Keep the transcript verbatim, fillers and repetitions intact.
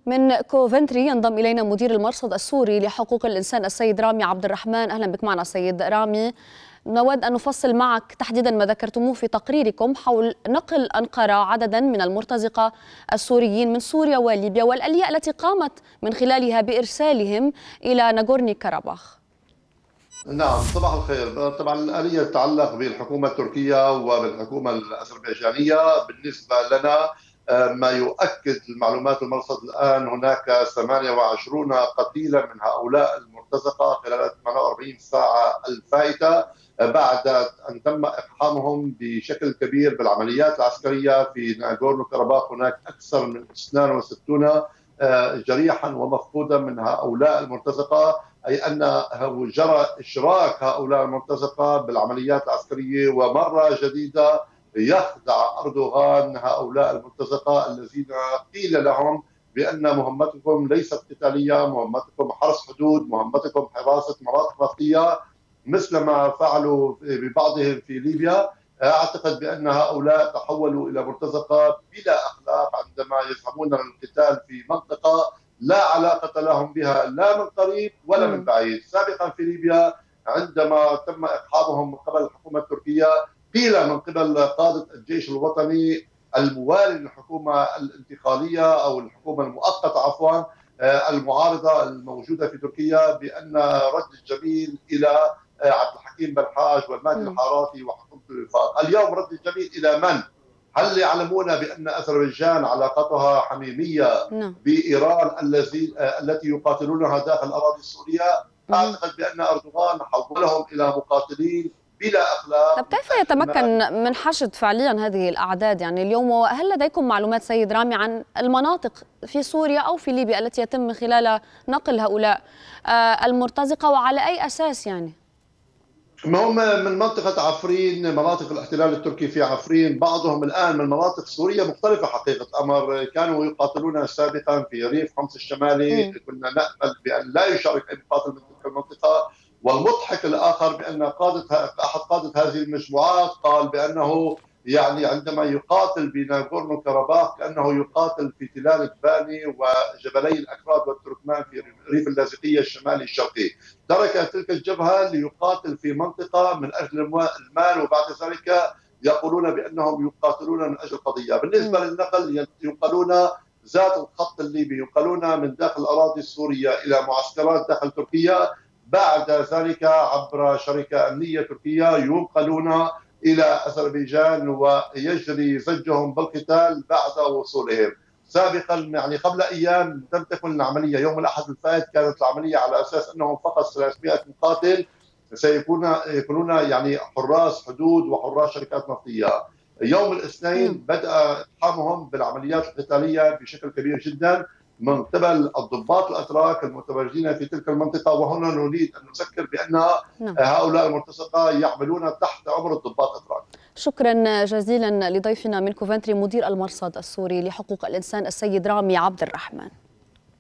من كوفنتري ينضم إلينا مدير المرصد السوري لحقوق الإنسان السيد رامي عبد الرحمن. أهلا بك معنا سيد رامي. نود أن نفصل معك تحديدا ما ذكرتموه في تقريركم حول نقل أنقرة عددا من المرتزقة السوريين من سوريا وليبيا والآلية التي قامت من خلالها بإرسالهم إلى ناغورني كاراباخ. نعم، صباح الخير. طبعا الآلية تتعلق بالحكومة التركية وبالحكومة الأذربيجانية. بالنسبة لنا ما يؤكد المعلومات المرصد الآن هناك ثمانية وعشرين قتيلا من هؤلاء المرتزقة خلال ثمانية وأربعين ساعة الفائتة بعد أن تم إقحامهم بشكل كبير بالعمليات العسكرية في ناغورنو كاراباخ. هناك أكثر من اثنين وستين جريحا ومفقودا من هؤلاء المرتزقة، أي أن جرى إشراك هؤلاء المرتزقة بالعمليات العسكرية. ومرة جديدة يخدع أردوغان هؤلاء المرتزقة الذين قيل لهم بأن مهمتكم ليست قتالية، مهمتكم حرس حدود، مهمتكم حراسة مناطق نفطية مثل ما فعلوا ببعضهم في ليبيا. أعتقد بأن هؤلاء تحولوا إلى مرتزقة بلا أخلاق عندما يذهبون للقتال في منطقة لا علاقة لهم بها لا من قريب ولا من بعيد. سابقا في ليبيا عندما تم إقحامهم من قبل الحكومة التركية قيل من قبل قادة الجيش الوطني الموالي للحكومة الانتقالية أو الحكومة المؤقتة عفوا المعارضة الموجودة في تركيا بأن رد الجميل إلى عبد الحكيم بلحاج والمهدي الحاراتي وحكومة الوفاق. اليوم رد الجميل إلى من؟ هل يعلمون بأن أذربيجان علاقتها حميمية بإيران الذي التي يقاتلونها داخل الأراضي السورية؟ أعتقد بأن أردوغان حولهم إلى مقاتلين بلا أخلاق. طب كيف يتمكن من حشد فعليا هذه الأعداد يعني اليوم؟ وهل لديكم معلومات سيد رامي عن المناطق في سوريا أو في ليبيا التي يتم من خلالها نقل هؤلاء المرتزقة وعلى أي أساس يعني؟ ما هم من منطقة عفرين، مناطق الاحتلال التركي في عفرين، بعضهم الآن من مناطق سوريا مختلفة. حقيقة أمر كانوا يقاتلون سابقا في ريف حمص الشمالي، م. كنا نأمل بأن لا يشارك أي مقاتل من تلك المنطقة. والمضحك الآخر بأن قادة أحد قادة هذه المجموعات قال بأنه يعني عندما يقاتل بناغورنو كاراباخ كأنه يقاتل في تلال الباني وجبلي الأكراد والتركمان في ريف اللاذقية الشمالي الشرقي. ترك تلك الجبهة ليقاتل في منطقة من أجل المال، وبعد ذلك يقولون بأنهم يقاتلون من أجل قضية. بالنسبة للنقل ينقلون ذات الخط الليبي، ينقلون من داخل الأراضي السورية إلى معسكرات داخل تركيا، بعد ذلك عبر شركة أمنية تركية ينقلون إلى أذربيجان ويجري زجهم بالقتال بعد وصولهم. سابقا يعني قبل أيام لم تكن العملية، يوم الأحد الفائت كانت العملية على أساس أنهم فقط ثلاثمئة مقاتل سيكون يكونون يعني حراس حدود وحراس شركات نفطية. يوم الاثنين بدأ إقحامهم بالعمليات القتالية بشكل كبير جدا من قبل الضباط الأتراك المتواجدين في تلك المنطقة. وهنا نريد أن نذكر بأن هؤلاء المرتزقة يعملون تحت أمر الضباط الأتراك. شكرا جزيلا لضيفنا من كوفنتري مدير المرصد السوري لحقوق الإنسان السيد رامي عبد الرحمن.